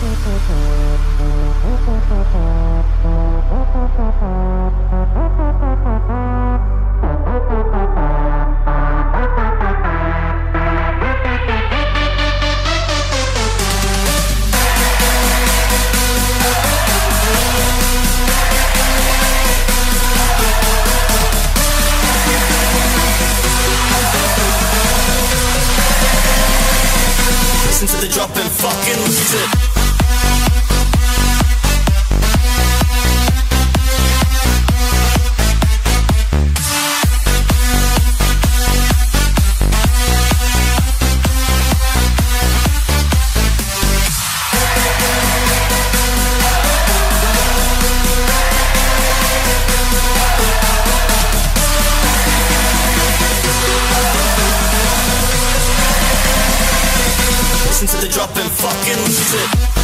Listen to the drop and fucking lose it. Listen to the drop and fucking lose it.